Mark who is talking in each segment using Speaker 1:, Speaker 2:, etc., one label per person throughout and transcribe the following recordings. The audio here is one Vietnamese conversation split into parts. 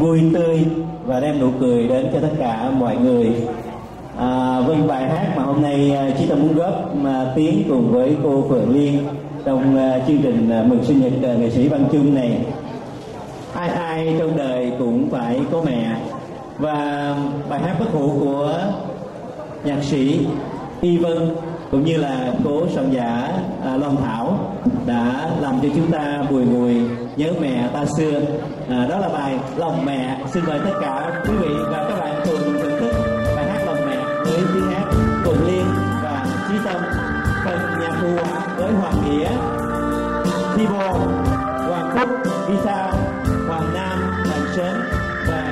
Speaker 1: vui tươi và đem nụ cười đến cho tất cả mọi người. Vâng, bài hát mà hôm nay Chí Tâm muốn góp tiếng cùng với cô Phượng Liên trong chương trình mừng sinh nhật nghệ sĩ Văn Chung này. Ai ai trong đời cũng phải có mẹ, và bài hát bất hủ của nhạc sĩ Y Vân cũng như là cố soạn giả Loan Thảo đã làm cho chúng ta bùi ngùi nhớ mẹ ta xưa. Đó là bài Lòng Mẹ. Xin mời tất cả quý vị và các bạn cùng thưởng thức bài hát Lòng Mẹ với tiếng hát Phượng Liên và Chí Tâm, phần nhạc cụ với Hoàng Nghĩa, keyboard, Hoàng Phúc, guitar, Hoàng Nam, đàn sến và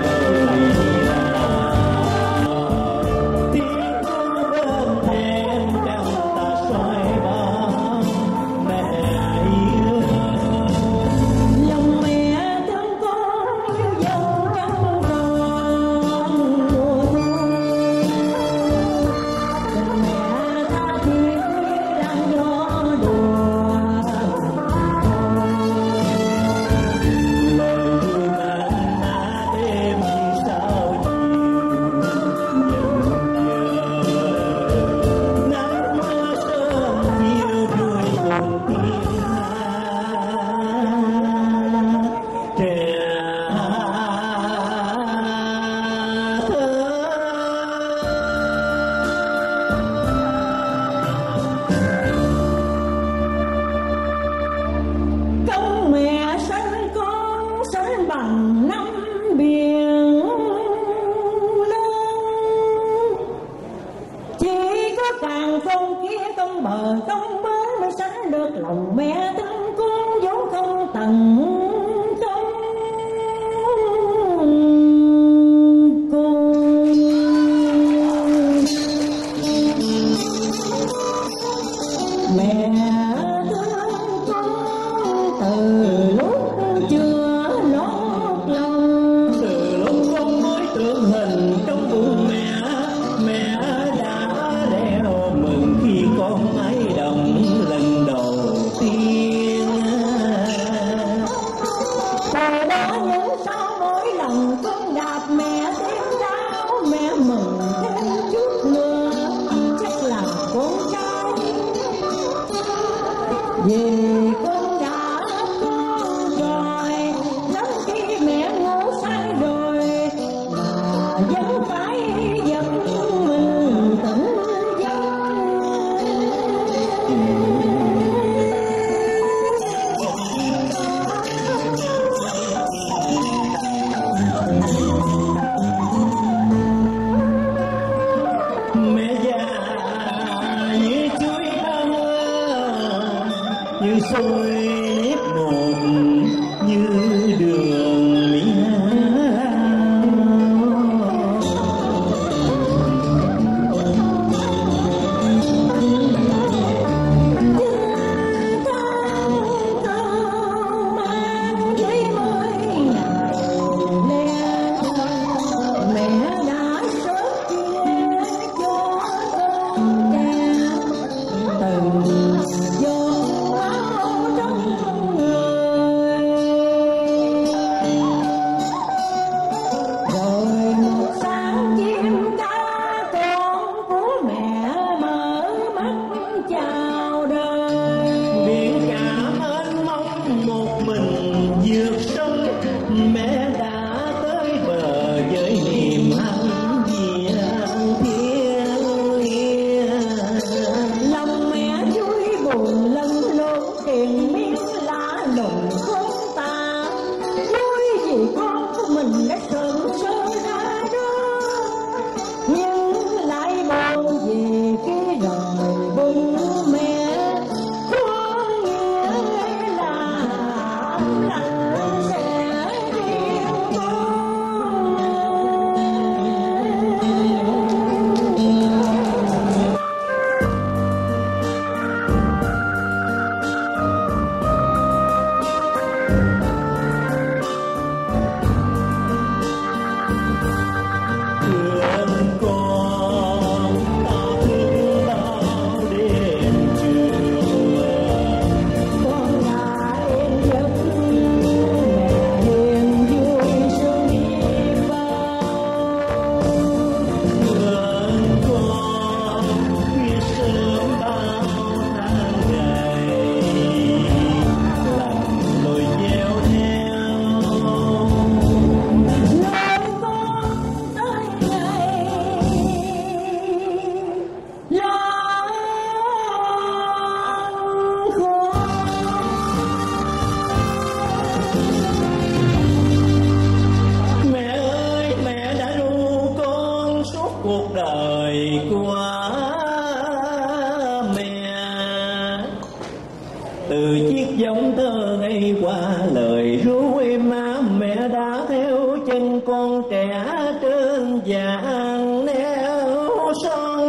Speaker 1: chân con trẻ trên vàng neo son.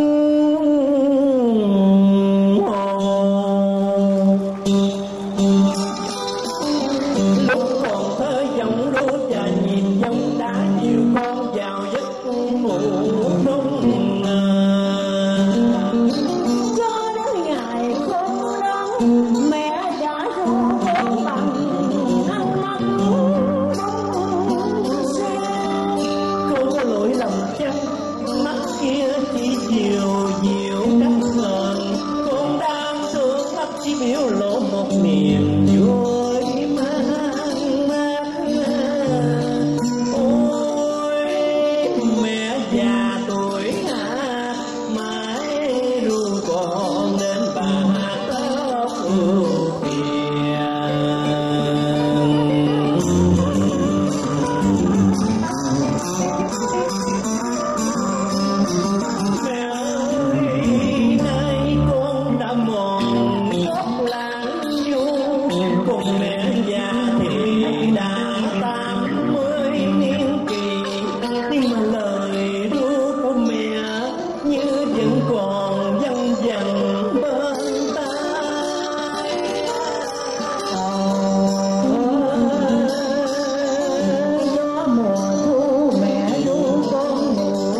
Speaker 1: Lúc còn thơ giọng đô và nhìn giống đã dìu con vào giấc ngủ đông.
Speaker 2: Cho đến ngày khô đắng mẹ đã ru con bằng ăn mắt
Speaker 1: Không có lỗi lầm chắc mắt kia chỉ chiều dịu đắp ngần. Con đang thương mắt chỉ biểu lộ một niềm vui mang mát. Ôi mẹ già tuổi hạ mãi ru con đến bà tóc ưu phiền. Mẹ ơi nay con đã mòn tóc lãng du, cùng mẹ già thì đã 80 niên kỳ, nhưng mà lời ru của mẹ như vẫn còn văng vẳng bên tai.
Speaker 2: gió mùa thu mẹ ru con ngủ.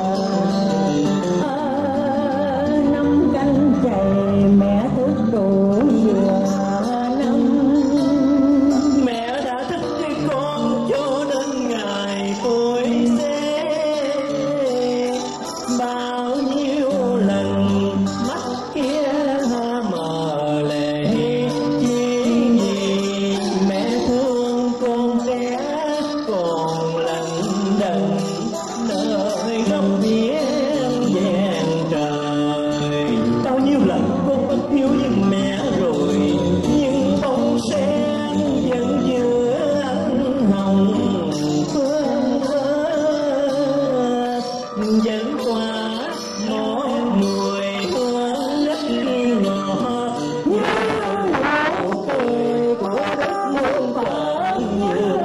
Speaker 2: Năm canh chày mẹ thức đủ vừa năm.
Speaker 1: Mẹ đã thích cái con cho đến ngày tuổi xế. Bao nhiêu lần mắt kia mờ lệ, chỉ vì mẹ thương con bé còn lận đận nơi góc biển vẹn trời. Bao nhiêu lần con bất hiếu với mẹ rồi, nhưng bông sen vẫn giữa ánh hồng phương vẫn tỏa một mùi hương rất ngọt như nụ cười của đất muôn vàn như.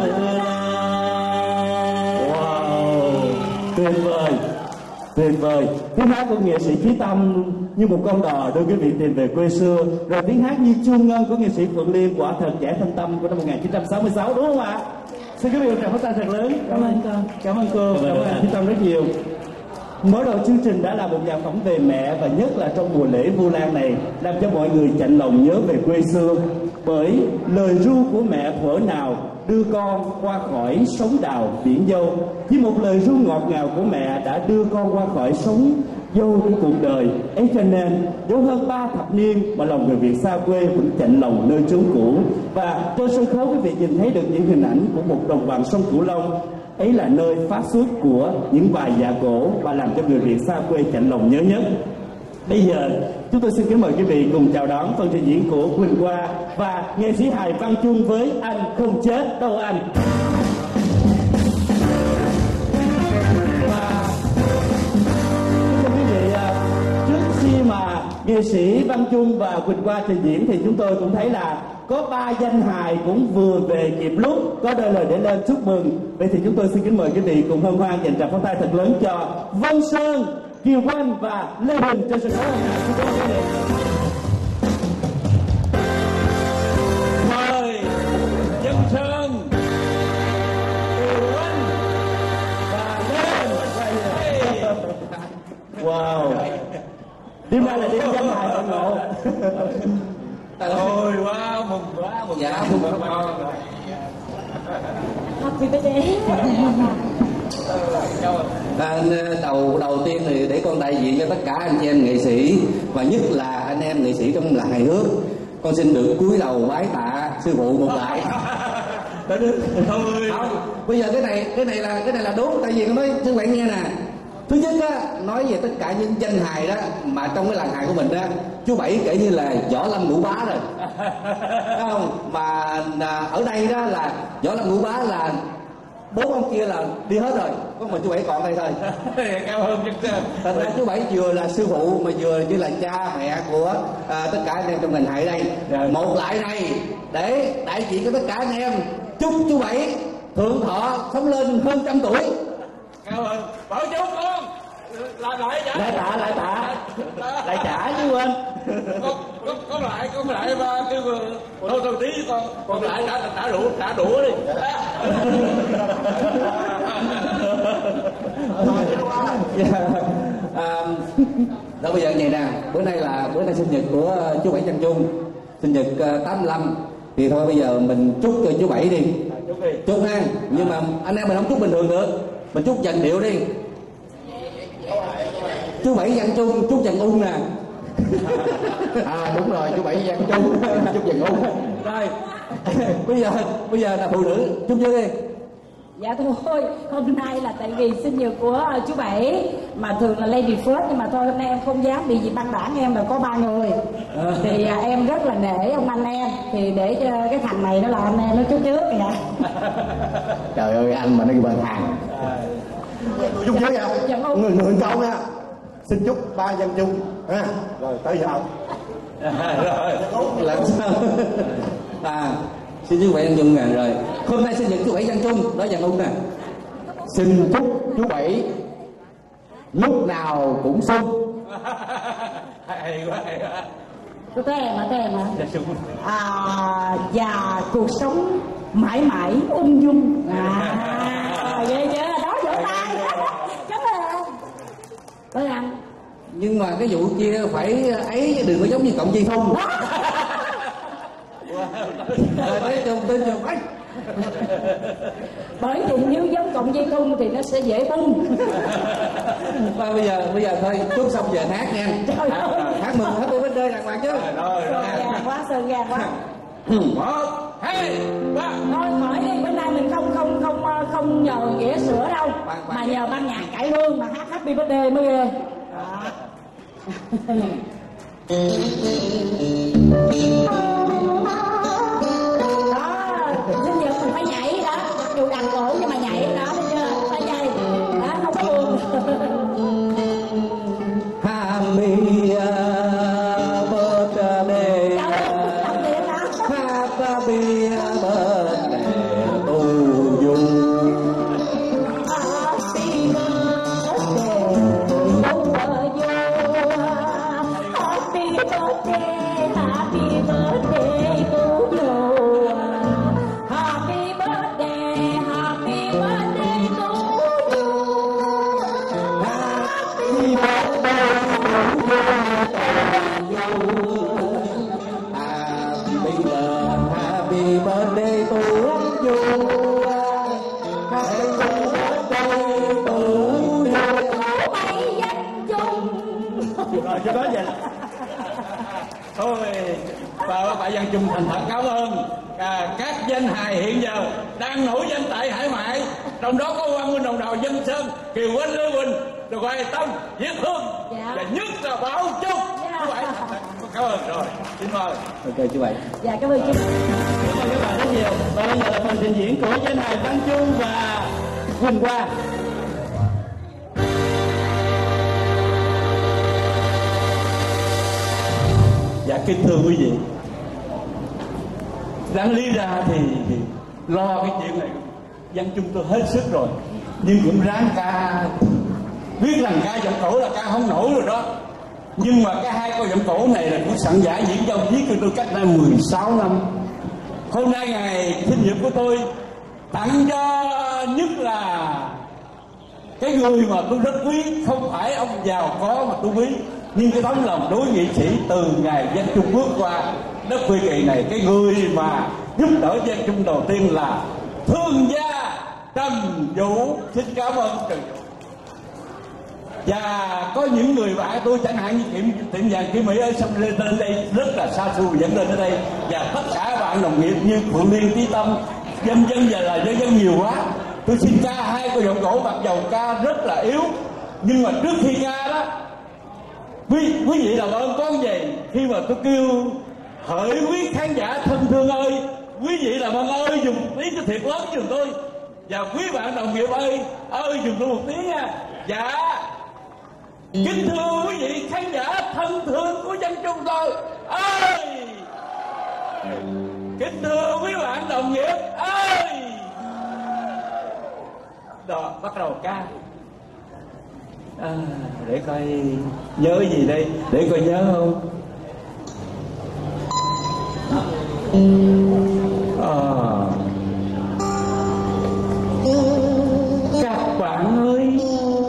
Speaker 1: Wow, tuyệt vời, tuyệt vời. Tiếng hát của nghệ sĩ Chí Tâm như một con đò đưa quý vị tìm về quê xưa. Rồi tiếng hát như chuông ngân của nghệ sĩ Phượng Liên quả thật trẻ thanh tâm của năm 1966, đúng không ạ? Xin quý vị một tràng pháo tay thật lớn. Cảm ơn con. Cảm ơn cô. Cảm ơn Chí Tâm rất nhiều. Mở đầu chương trình đã là một nhạc phẩm về mẹ, và nhất là trong mùa lễ Vu Lan này làm cho mọi người chạnh lòng nhớ về quê xưa. Bởi lời ru của mẹ thuở nào đưa con qua khỏi sóng đào biển dâu, với một lời ru ngọt ngào của mẹ đã đưa con qua khỏi sóng dâu của cuộc đời ấy. Cho nên dấu hơn 3 thập niên mà lòng người Việt xa quê vẫn chạnh lòng nơi chốn cũ. Và trên sân khấu quý vị nhìn thấy được những hình ảnh của một đồng bằng sông Cửu Long. Ấy là nơi phát xuất của những bài dạ cổ và làm cho người Việt xa quê chạnh lòng nhớ nhất. Bây giờ chúng tôi xin kính mời quý vị cùng chào đón phần trình diễn của Quỳnh Hoa và nghệ sĩ hài Văn Trung với Anh Không Chết Đâu Anh. Và thưa quý vị, trước khi mà nghệ sĩ Văn Trung và Quỳnh Hoa trình diễn thì chúng tôi cũng thấy là có 3 danh hài cũng vừa về kịp lúc có đôi lời để lên chúc mừng. Vậy thì chúng tôi xin kính mời quý vị cùng hân hoan dành tràng pháo tay thật lớn cho Vân Sơn, Kiều Quân và Lê Bình trên sân khấu hôm nay. Xin cảm ơn quý vị. Mời Vân Sơn, Kiều Quân và Lê Bình. Wow, đêm nay là đêm danh hài hội ngộ.
Speaker 3: Ôi quá mừng quá mừng. Dạ mừng quá con.
Speaker 2: Happy birthday.
Speaker 3: Đầu tiên thì để con đại diện cho tất cả anh chị em nghệ sĩ, và nhất là anh em nghệ sĩ trong làng hài hước, con xin được cúi đầu bái tạ sư phụ một lại. Không, bây giờ cái này là đúng, tại vì con nói sư bạn nghe nè. Thứ nhất á, nói về tất cả những danh hài đó mà trong cái làng hài của mình đó, chú Bảy kể như là Võ Lâm Ngũ Bá rồi. Thấy không? Mà ở đây đó là Võ Lâm Ngũ Bá là 4 ông kia là đi hết rồi, có mình chú Bảy còn đây thôi.
Speaker 4: Cao hơn chứ.
Speaker 3: Thật ra chú Bảy vừa là sư phụ mà vừa như là cha mẹ của tất cả anh em trong ngành hài đây. Một lại này để đại diện cho tất cả anh em chúc chú Bảy thượng thọ sống lên hơn 100 tuổi.
Speaker 4: Cảm ơn. Bảo chú con lại trả.
Speaker 1: Lại trả chứ quên.
Speaker 4: Con lại ba kêu thôi tí con lại trả đũa đi.
Speaker 3: Đó, bây giờ vậy nè, bữa nay sinh nhật của chú Bảy Văn Trung, sinh nhật 85, thì thôi bây giờ mình chúc cho chú Bảy đi. Chúc ha, nhưng mà anh em mình không chúc bình thường được, mình chúc dần điệu đi. Chú Bảy Văn Trung chúc dần ung nè.
Speaker 5: Đúng rồi, chú Bảy Văn Trung chúc dần ung.
Speaker 3: Rồi bây giờ là phụ nữ chúc chưa đi.
Speaker 2: Dạ thôi, hôm nay là tại vì sinh nhật của chú Bảy mà thường là Lady First, nhưng mà thôi hôm nay em không dám bị gì băng đảng, em là có 3 người thì em rất là nể ông anh em, thì để cho cái thằng này nó là anh em nó trước vậy.
Speaker 5: Trời ơi, anh mà nó kêu bằng hàng. Chúc trước nha, người câu nha. Xin chúc ba Văn Trung ha. Rồi tới giờ ông.
Speaker 3: Rồi làm sao? Xin chú Bảy Văn Trung nè. Rồi hôm nay sinh nhật chú Bảy Văn Trung đó, Văn Ung nè.
Speaker 5: Xin chúc chú Bảy lúc nào cũng sung.
Speaker 4: Hay quá.
Speaker 2: Có em hả? Và cuộc sống mãi mãi ung dung. Ghê chưa? Đó, vỗ tay. Cảm ơn. Tôi ăn.
Speaker 3: Nhưng mà cái vụ kia phải ấy, đừng có giống như Cộng Chi Thung. Tới chung
Speaker 2: bởi vì nếu giống Cộng Dây Thun thì nó sẽ dễ tung.
Speaker 3: Và bây giờ thôi, chúc xong giờ hát nha. Hát mừng Happy Birthday đàng hoàng chứ.
Speaker 4: Rồi.
Speaker 2: Gàng quá, Sơn gàng quá.
Speaker 4: 1, 2, 3.
Speaker 2: Thôi khỏi đi, bữa nay mình không nhờ ghẻ sữa đâu, mà nhờ ban nhạc cải lương mà hát Happy Birthday mới ghê. Sinh nhật mình phải nhảy đó, dù đặt cổ nhưng mà nhảy đó, thấy chưa? Tay dây đó, không có buồn.
Speaker 3: Happy birthday, happy birthday to you.
Speaker 2: Happy birthday, happy birthday to you. Happy birthday, happy birthday to you. Happy
Speaker 3: Happy birthday to you.
Speaker 2: Bảy Văn Trung.
Speaker 4: Rồi cho đó vậy. Thôi bà Văn Trung thành thật cảm ơn các danh hài hiện giờ đang nổi danh tại hải ngoại, trong đó có Quang Minh Đồng Đầu, Dân Sơn, Kiều Quỳnh, Lê Quỳnh, rồi Hoài Tâm, Việt Hương, và nhất là Bảo Trung. Chú Bảy cảm ơn. Rồi xin mời.
Speaker 3: Ok chú Bảy.
Speaker 2: Dạ cảm ơn chú.
Speaker 1: Cảm ơn các bạn rất nhiều. Và bây giờ là phần trình diễn của danh hài Văn Trung và Quỳnh Hoa.
Speaker 4: Dạ kính thưa quý vị, đáng lý ra thì lo cái chuyện này Văn Trung tôi hết sức rồi, nhưng cũng ráng ca, biết rằng ca giọng cổ là ca không nổi rồi đó, nhưng mà cái hai câu giọng cổ này là cũng sẵn giải diễn giao viết cho tôi cách đây 16 năm. Hôm nay ngày sinh nhật của tôi tặng cho nhất là cái người mà tôi rất quý, không phải ông giàu có mà tôi quý, nhưng cái tấm lòng đối nghị sĩ từ ngày Văn Trung bước qua đất Quy Kỳ này, cái người mà giúp đỡ Văn Trung đầu tiên là thương gia Trần Vũ. Xin cảm ơn Trần Vũ. Và có những người bạn tôi chẳng hạn như tiệm vàng Kim Mỹ ở sông lên đây rất là xa xôi dẫn lên ở đây, và tất cả bạn đồng nghiệp như Phượng Liên, Trí Tâm, dân và là dân nhiều quá. Tôi xin ca hai câu giọng cổ, mặc dầu ca rất là yếu, nhưng mà trước khi ca đó quý vị làm ơn con gì khi mà tôi kêu hỡi quý khán giả thân thương ơi, quý vị làm ơn ơi dùng tiếng cho thiệt lớn giùm tôi, và quý bạn đồng nghiệp ơi dùng tôi một tiếng nha. Dạ kính thưa quý vị khán giả thân thương của Văn Trung tôi ơi, kính thưa quý bạn đồng nghiệp ơi, Rồi bắt đầu ca. Để coi nhớ gì đây, để coi nhớ không. Các bạn ơi,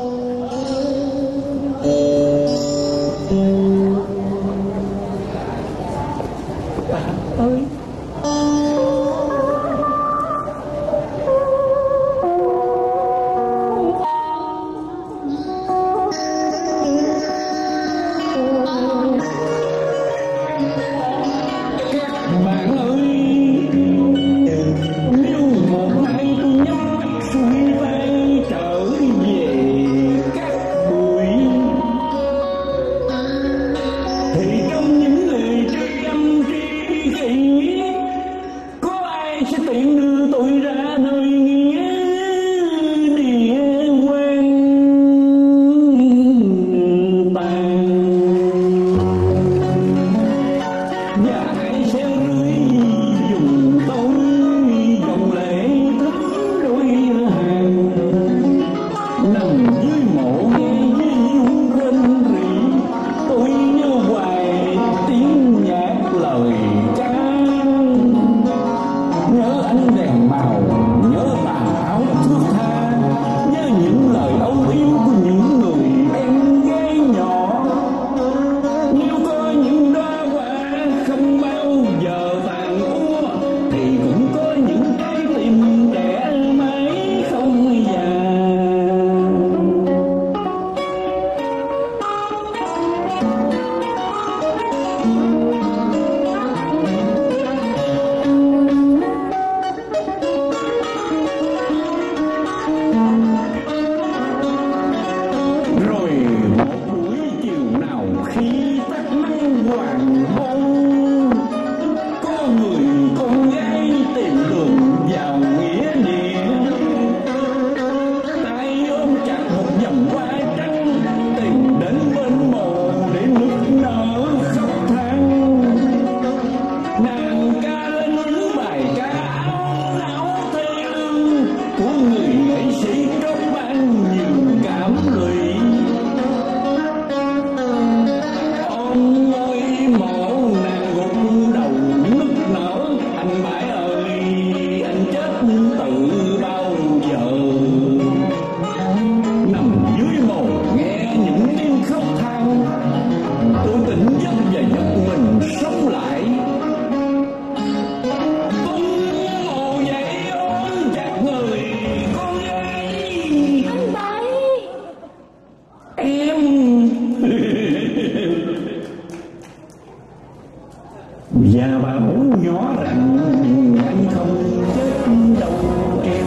Speaker 4: Và bảo nhỏ rằng anh không chết đâu em.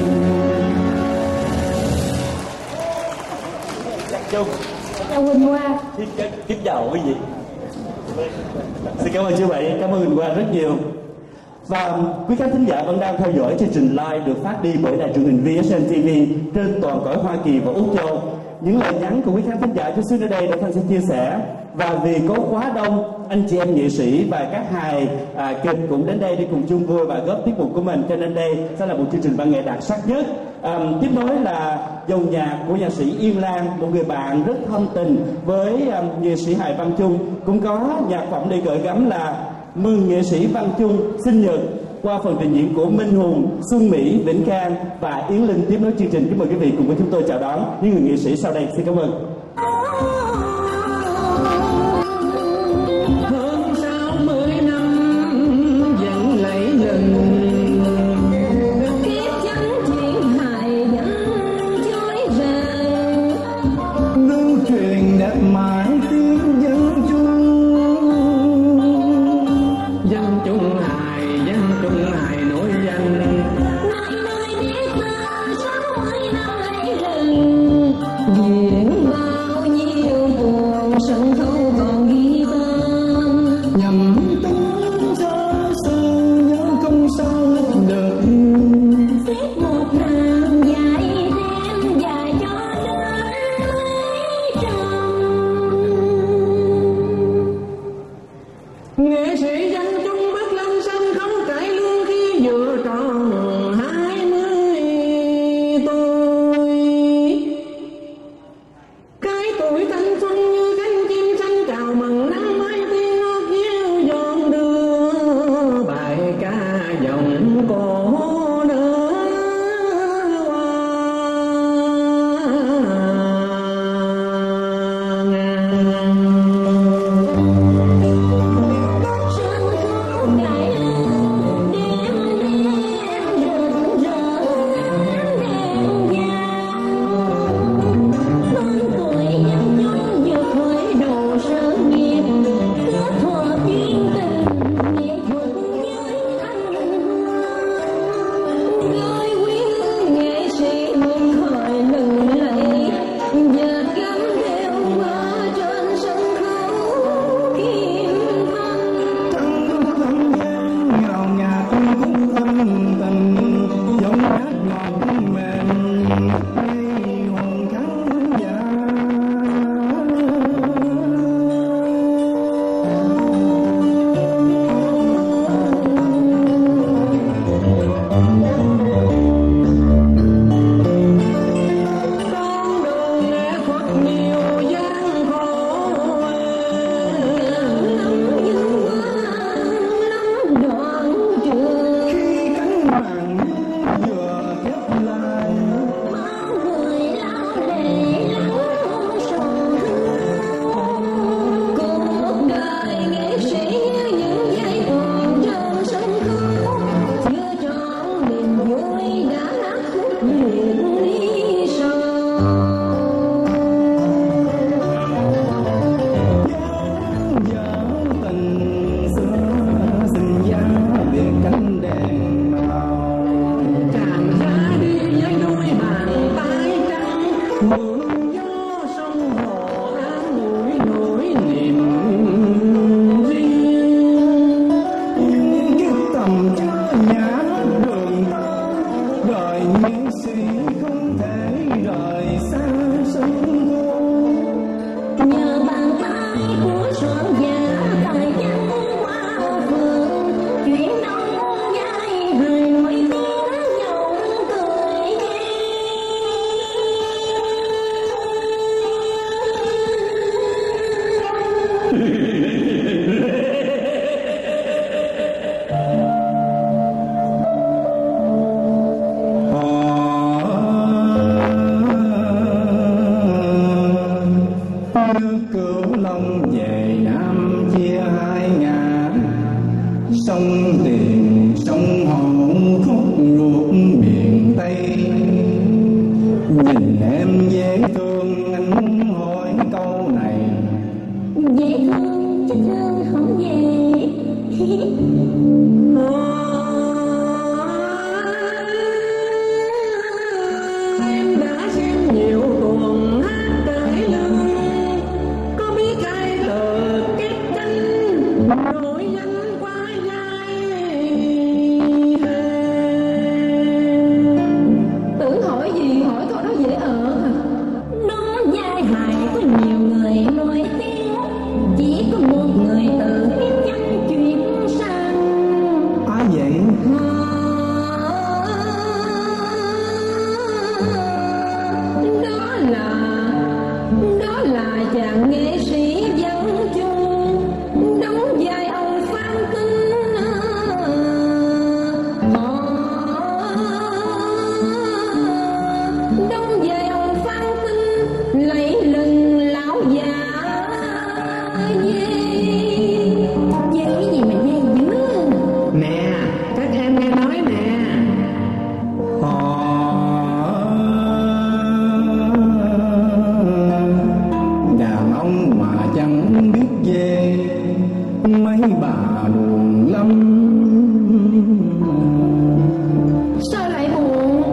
Speaker 4: Chào
Speaker 2: Huỳnh Hoa.
Speaker 4: Kính chào quý vị.
Speaker 1: Xin cảm ơn chú Bảy, cảm ơn Huỳnh Hoa rất nhiều. Và quý khán thính giả vẫn đang theo dõi chương trình live được phát đi bởi đài truyền hình VSN TV trên toàn cõi Hoa Kỳ và Úc Châu. Những lời nhắn của quý khán thính giả chút xíu nữa đây để Thanh sẽ chia sẻ. Và vì có quá đông anh chị em nghệ sĩ và các hài kịch cũng đến đây để cùng chung vui và góp tiết mục của mình, cho nên đây sẽ là một chương trình văn nghệ đặc sắc nhất. Tiếp nối là dòng nhạc của nhạc sĩ Yên Lan, một người bạn rất thân tình với nghệ sĩ hài Văn Chung, cũng có nhạc phẩm để gửi gắm là mừng nghệ sĩ Văn Chung sinh nhật qua phần trình diễn của Minh Hùng, Xuân Mỹ, Vĩnh Khang và Yến Linh. Tiếp nối chương trình, kính mời quý vị cùng với chúng tôi chào đón những người nghệ sĩ sau đây. Xin cảm ơn.
Speaker 2: Bao nhiêu
Speaker 6: mượn gió sông hồ an ủi nỗi niềm riêng. Kiếp tầm chưa nhã hết đường tơ, đời nhân sĩ không thể rời xa sông cô.
Speaker 7: Nhờ bàn tay của soạn giả tài văn qua phường, chuyện đông dài hời nổi tiếng nhộn cười ghê.
Speaker 6: Nước Cửu Long về Nam chia hai ngả, sông Tiền sông Hậu khúc ruột miền Tây. Nhìn em dễ thương anh hỏi câu này,
Speaker 7: Dễ thương chứ thương không về.
Speaker 6: Em đã xem nhiều tuồng hát cải lương, có biết ai tờ kết danh nổi danh qua giai.
Speaker 2: Tưởng hỏi gì hỏi câu đó dễ ở hả?
Speaker 7: Đó giai hài có nhiều người nổi tiếng, chỉ có một người tự biết danh chuyển sang.
Speaker 6: Ai vậy?
Speaker 7: Đó là chàng nghệ sĩ văn chung đóng vai ông Phan Tinh. Đóng vai ông Phan Tinh lấy lưng lão già dê. Dê cái gì mà dê dữ?
Speaker 6: Nè, các em nghe nói nè. Đàn ông mà chẳng biết về, mấy bà buồn lắm.
Speaker 7: Sao lại buồn?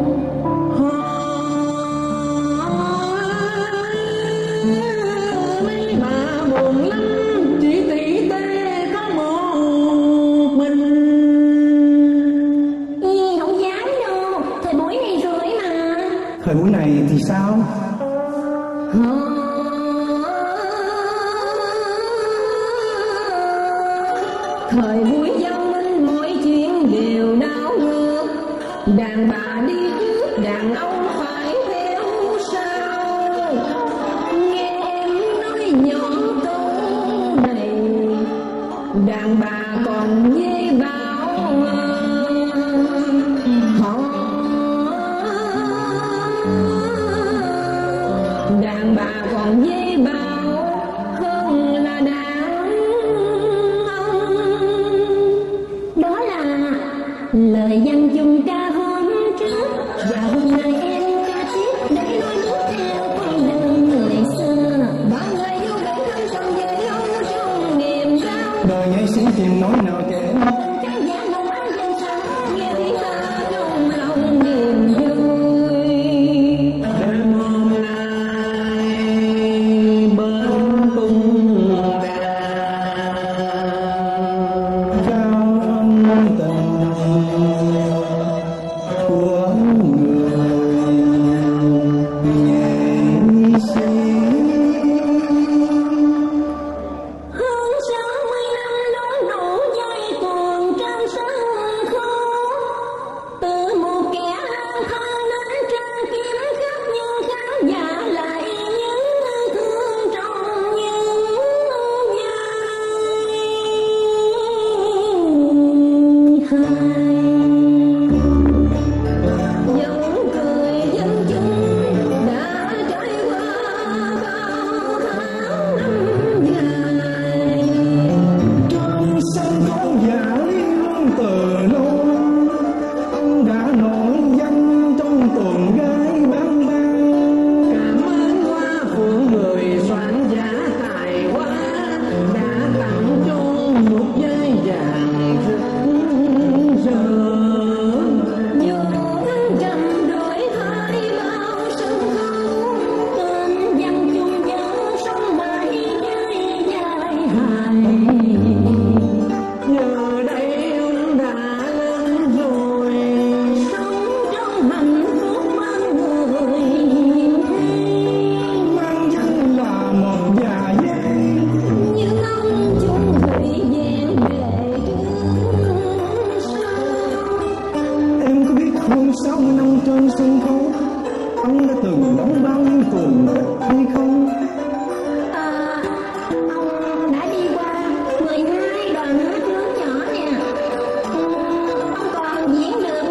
Speaker 6: Mấy bà buồn lắm, chỉ tỷ tê có một mình.
Speaker 7: Không dám đâu, thời buổi này rồi mà.
Speaker 6: Thời buổi này thì sao?
Speaker 7: Thời buổi văn minh mọi chuyện đều đảo ngược, đàn bà đi trước đàn ông phải theo sau. Nghe em nói nhỏ câu này, đàn bà còn dê bảo họ. Đàn bà còn dê bảo hơn là đàn ông. Đó là lời văn chung ca hôm trước, và hôm nay em ca tiếp để nói bước theo con đường người xưa. Bao người yêu đến thăm trong về lâu trong niềm đau,
Speaker 6: Đời nghệ sĩ tìm nói nào kể,
Speaker 7: cái giá nồng ánh danh sáng nghe tiếng ta trong lòng niềm vui.
Speaker 6: đêm hôm nay bên cung đàn trao ân tình của người nghệ sĩ.
Speaker 7: Hơn 60 năm đón đủ giai
Speaker 5: ông đã từng đóng bao nhiêu tuần hay không?
Speaker 7: Ông đã đi qua 12 đoàn hát lớn nhỏ nè. Ông còn diễn được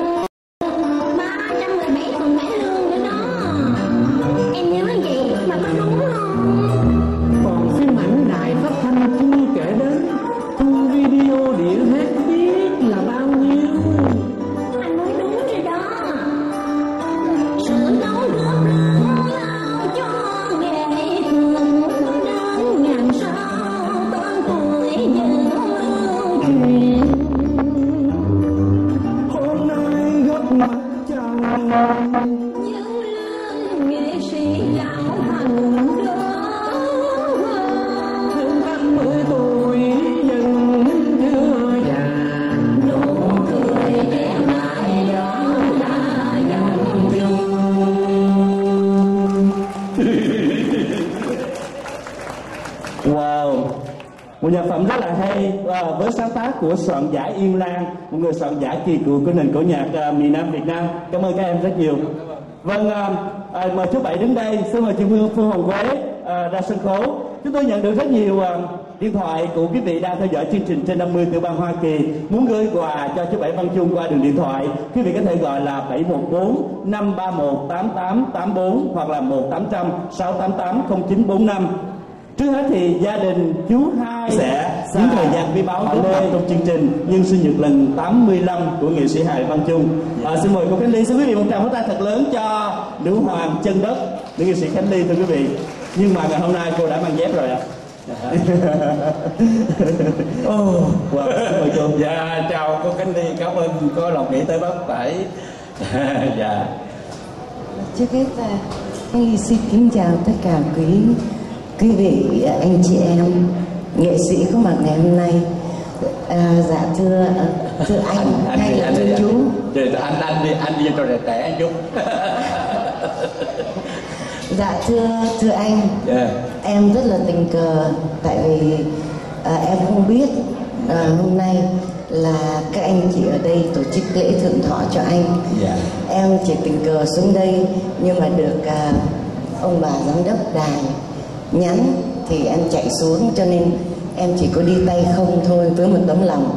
Speaker 7: 317 tuần cải lương nữa đó. Em nhớ vậy mà có đúng không?
Speaker 6: Còn phim ảnh đài phát thanh chưa kể đến, thu video đĩa hát biết là bao nhiêu.
Speaker 7: Anh nói đúng rồi đó. Sự nấu nước lớn lao cho nghệ thuật đến ngàn sao tên tuổi vẫn lưu truyền.
Speaker 5: Hôm nay góp mặt chào
Speaker 7: Những lương nghệ sĩ lão thành đó
Speaker 6: Hơn 80 tuổi vẫn chưa già.
Speaker 7: nụ cười trẻ mãi đó là dòng chung.
Speaker 1: Wow, một nhạc phẩm rất là hay với sáng tác của soạn giả Yên Lan, một người soạn giả kỳ cựu của nền cổ nhạc miền Nam Việt Nam. Cảm ơn các em rất nhiều. Vâng, mời chú Bảy đứng đây. Xin mời chị Phương Hồng Quế ra sân khấu. Chúng tôi nhận được rất nhiều điện thoại của quý vị đang theo dõi chương trình trên 50 tiểu bang Hoa Kỳ muốn gửi quà cho chú Bảy Văn Chung qua đường điện thoại. Quý vị có thể gọi là 714 531 8884 hoặc là 1800 688 0945. Trước hết thì gia đình chú Hai sẽ những thời gian quý báu tốt đẹp trong chương trình nhân sinh nhật lần 85 của nghệ sĩ hài Văn Chung. Xin mời cô Khánh Ly. Xin quý vị một tràng pháo tay thật lớn cho nữ hoàng chân đất, nữ nghệ sĩ Khánh Ly thưa quý vị. Nhưng mà ngày hôm nay cô đã mang dép rồi ạ. Wow, xin mời cô.
Speaker 4: Dạ chào cô Khánh Ly, cảm ơn có lòng nghĩ tới bác Bảy. Dạ.
Speaker 8: Trước hết là tôi xin kính chào tất cả quý vị anh chị em nghệ sĩ có mặt ngày hôm nay. Dạ thưa anh hay là thưa chú?
Speaker 4: Anh đi cho trẻ anh chút.
Speaker 8: Dạ thưa anh, em rất là tình cờ tại vì em không biết hôm nay là các anh chị ở đây tổ chức lễ thượng thọ cho anh. Em chỉ tình cờ xuống đây nhưng mà được ông bà giám đốc đài nhắn thì em chạy xuống, cho nên em chỉ có đi tay không thôi với một tấm lòng.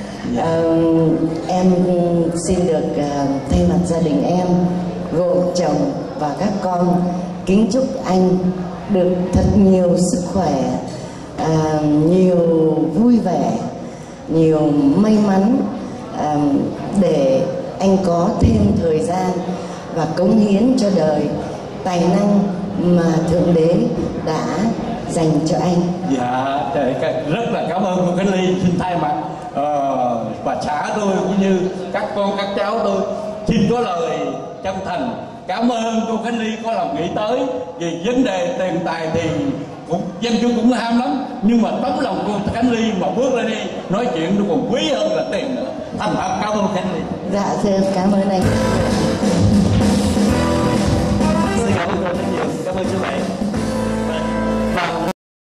Speaker 8: Em xin được thay mặt gia đình em gồm chồng và các con kính chúc anh được thật nhiều sức khỏe, nhiều vui vẻ, nhiều may mắn để anh có thêm thời gian và cống hiến cho đời tài năng mà Thượng Đế đã dành cho anh.
Speaker 4: Dạ, rất là cảm ơn cô Khánh Ly. Xin thay mặt bà xã tôi cũng như các con các cháu tôi xin có lời chân thành cảm ơn cô Khánh Ly có lòng nghĩ tới. Vì vấn đề tiền tài thì cũng dân chúng cũng ham lắm, nhưng mà tấm lòng cô Khánh Ly mà bước lên đi nói chuyện nó còn quý hơn là tiền nữa. Thành thật cảm ơn Khánh Ly.
Speaker 8: Dạ thưa cảm ơn anh.
Speaker 1: Xin cảm ơn cô rất nhiều. Cảm ơn chú Bảy.